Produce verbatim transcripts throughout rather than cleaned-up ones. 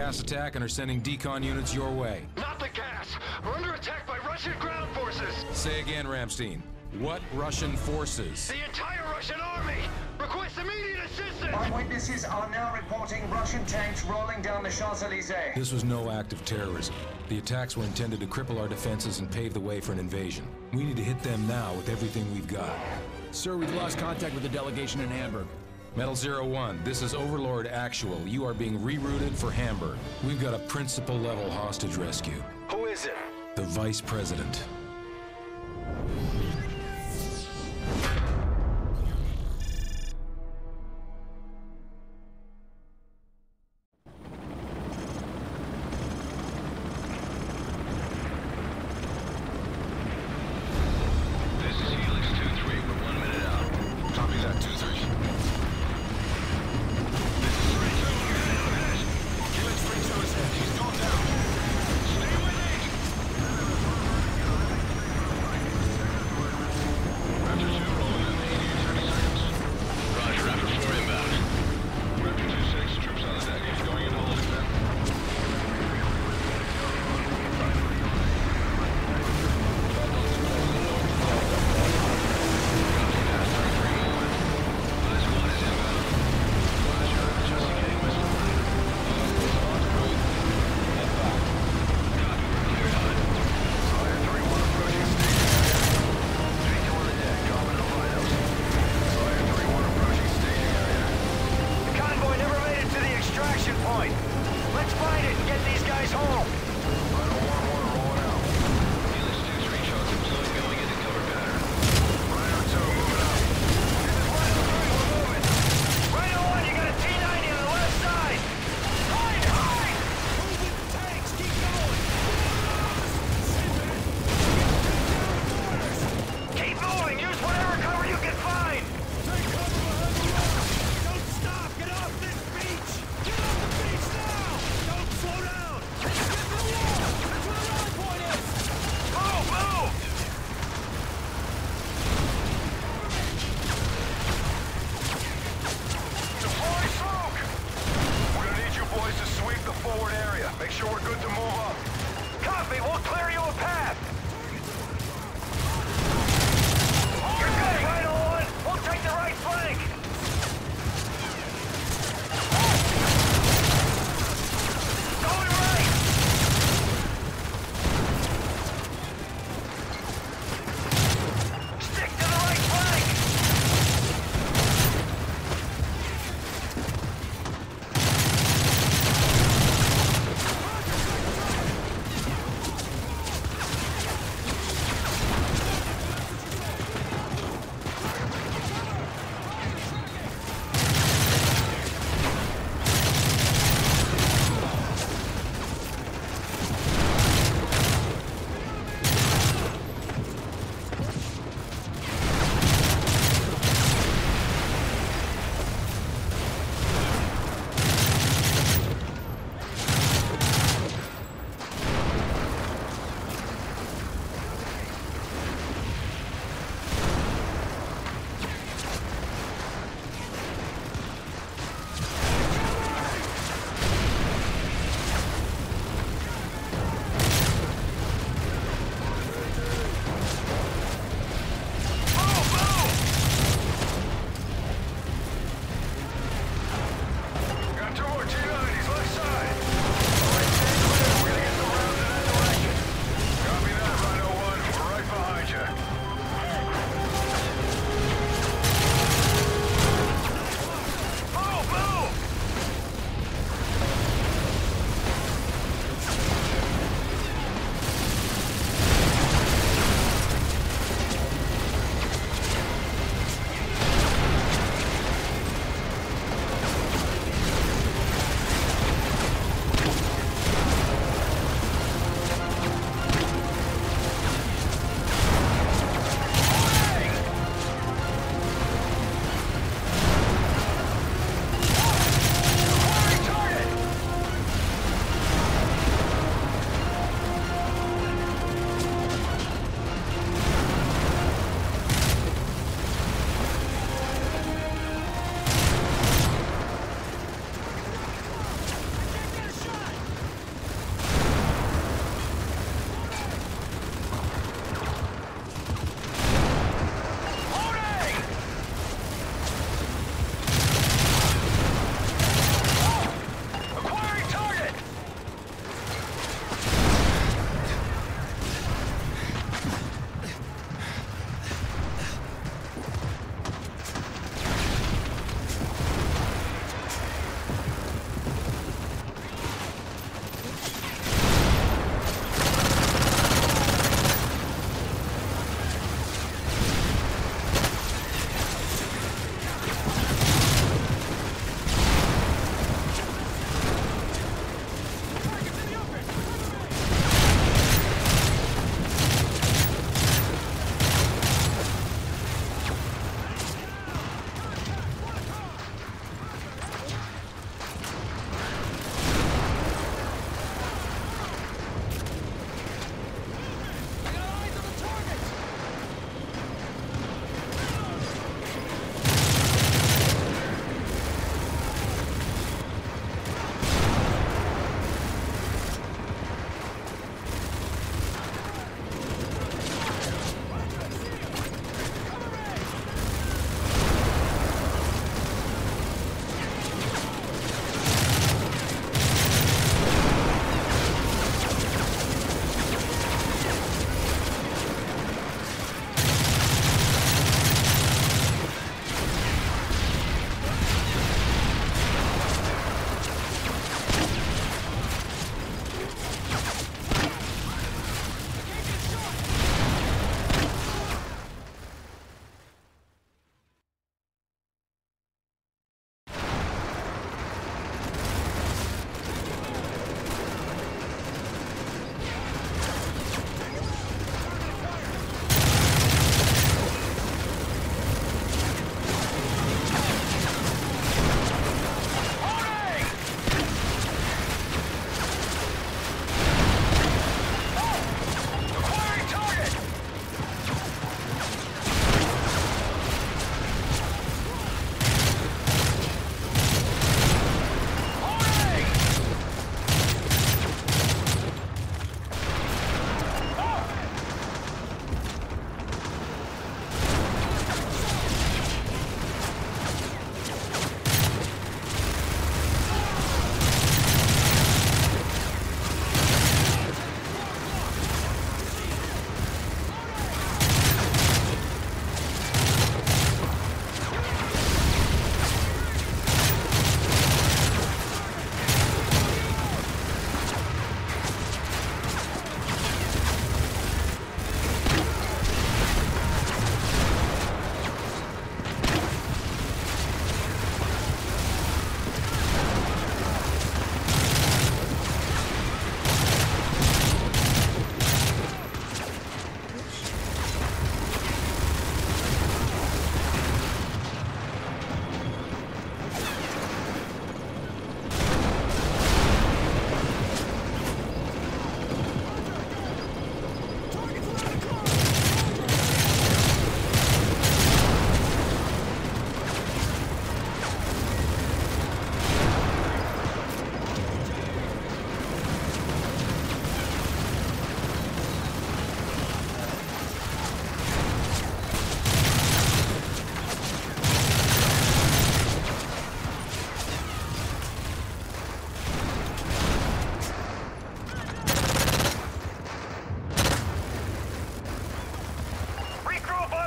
gas attack and are sending decon units your way. Not the gas! We're under attack by Russian ground forces! Say again, Ramstein. What Russian forces? The entire Russian army! Request immediate assistance! Eyewitnesses are now reporting Russian tanks rolling down the Champs-Élysées. This was no act of terrorism. The attacks were intended to cripple our defenses and pave the way for an invasion. We need to hit them now with everything we've got. Sir, we've lost contact with the delegation in Hamburg. Metal Zero One, this is Overlord Actual. You are being rerouted for Hamburg. We've got a principal-level hostage rescue. Who is it? The Vice President.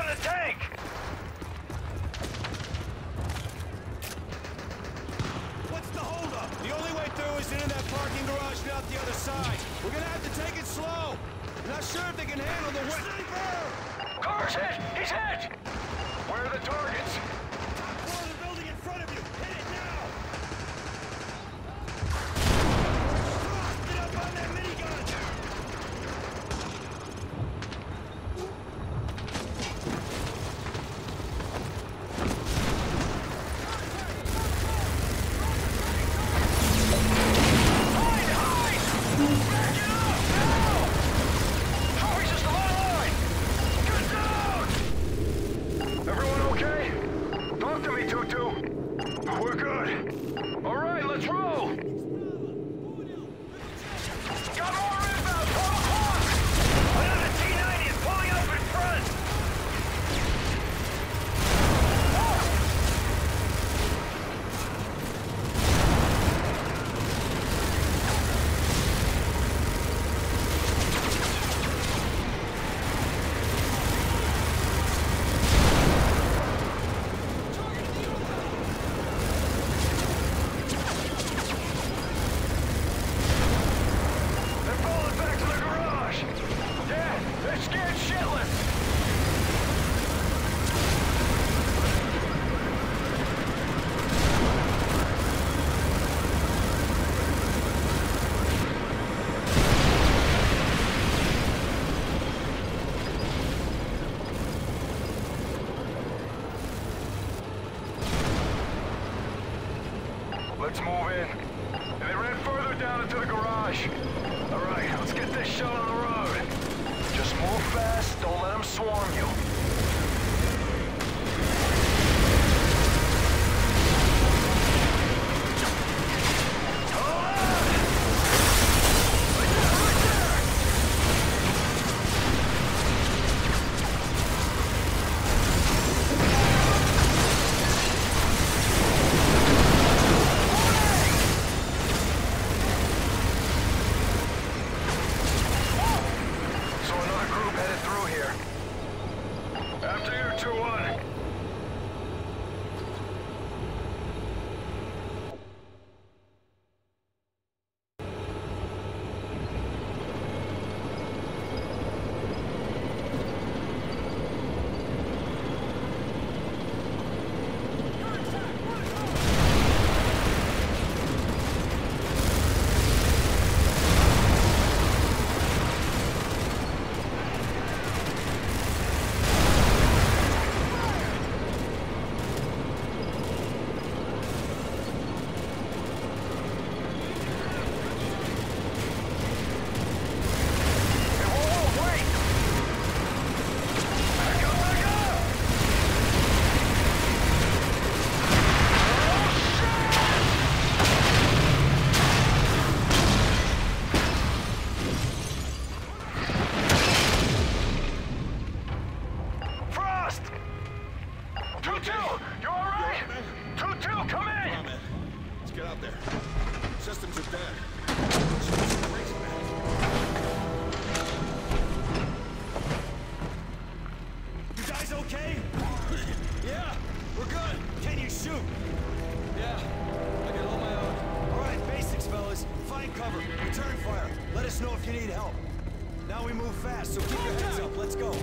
on the tank! What's the holdup? The only way through is into that parking garage and out the other side. We're gonna have to take it slow. I'm not sure if they can handle the weight. Sniper! Car's hit! He's hit! Where are the targets? Top floor of the building in front of you. Hit it now! Frost, get up on that minigun! Hide! Hide! Back it up! Now! Trophy's just a line! Get down! Everyone okay? Talk to me, Tutu. We're good. All right, let's roll! Got more inbound! twelve o'clock! Another T ninety is pulling up in front! They're falling back to the garage! Yeah, they're scared shitless! Let's move in. And they ran further down into the garage. All right, let's get this show on the road. Just move fast, don't let them swarm you. Hold on! Right there, right there! So another group headed through here. After you, two one. Hey, whoa, whoa, wait! Back up, back up! Frost! Tutu, you all right? Tutu, come Come on, in! man. Let's get out there. Systems are dead. You guys okay? Yeah, we're good. Can you shoot? Yeah, I can hold my own. All right, basics, fellas. Find cover. Return fire. Let us know if you need help. Now we move fast, so keep your heads up. Let's go.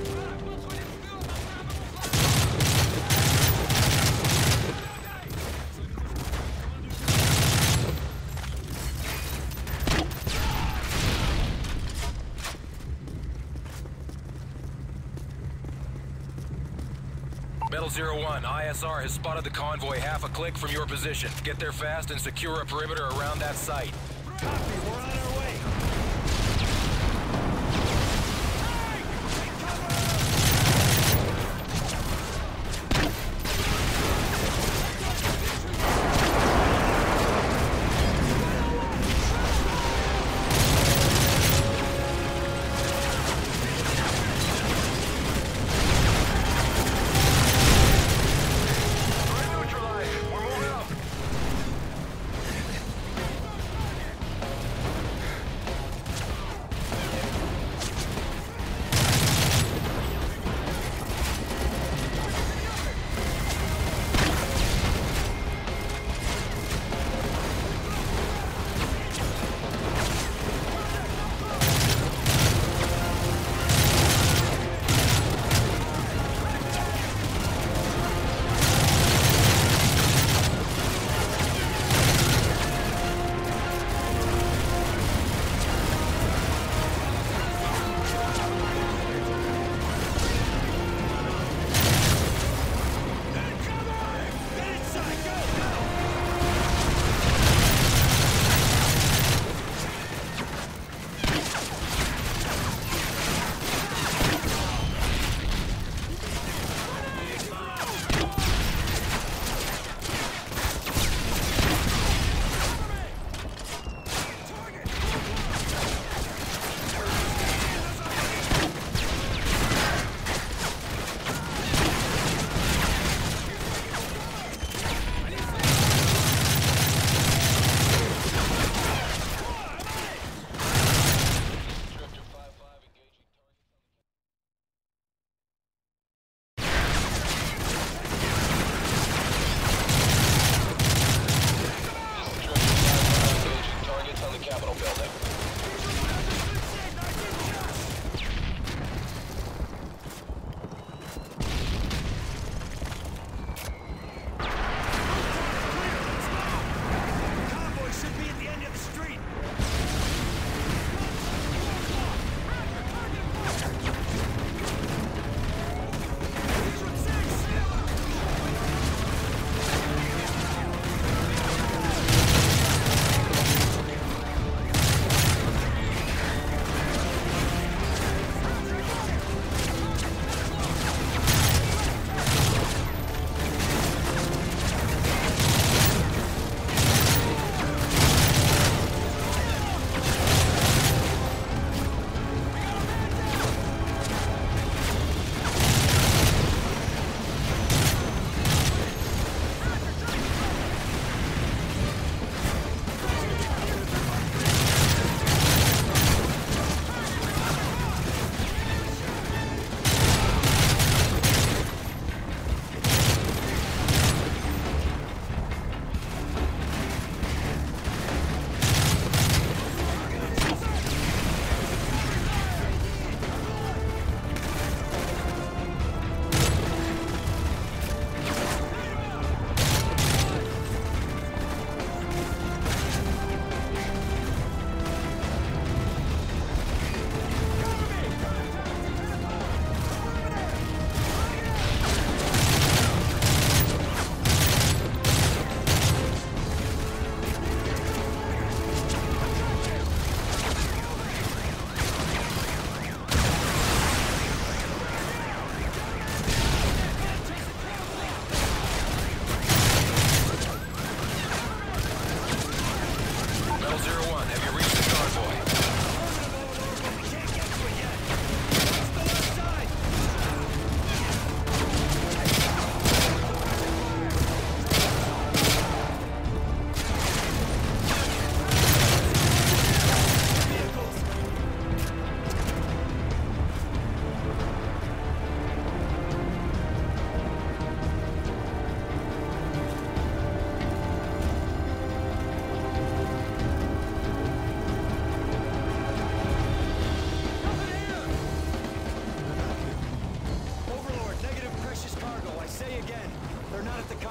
Metal Zero One, I S R has spotted the convoy half a click from your position. Get there fast and secure a perimeter around that site. Copy, we're on our way. Neutralized. We're moving up.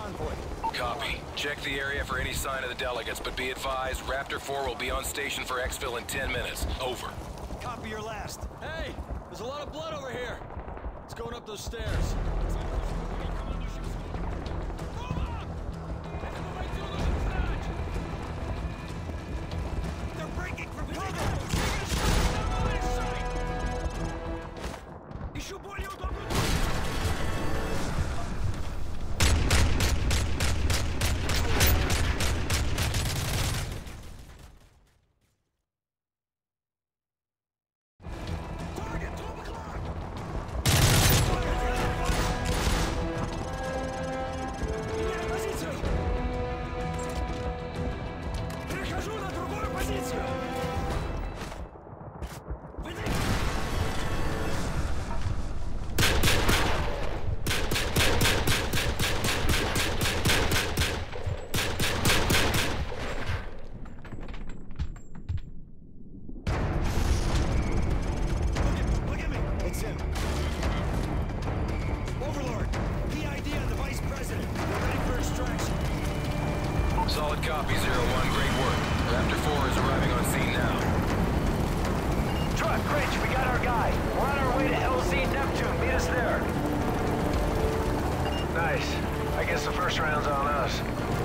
convoy. Copy. Check the area for any sign of the delegates, but be advised, Raptor four will be on station for exfil in ten minutes. Over. Copy your last. Hey, there's a lot of blood over here. It's going up those stairs. They're breaking from cover! Еще более удобно. Solid copy, zero one. Great work. Raptor four is arriving on scene now. Truck, Rich, we got our guy. We're on our way to L Z Neptune. Meet us there. Nice. I guess the first round's on us.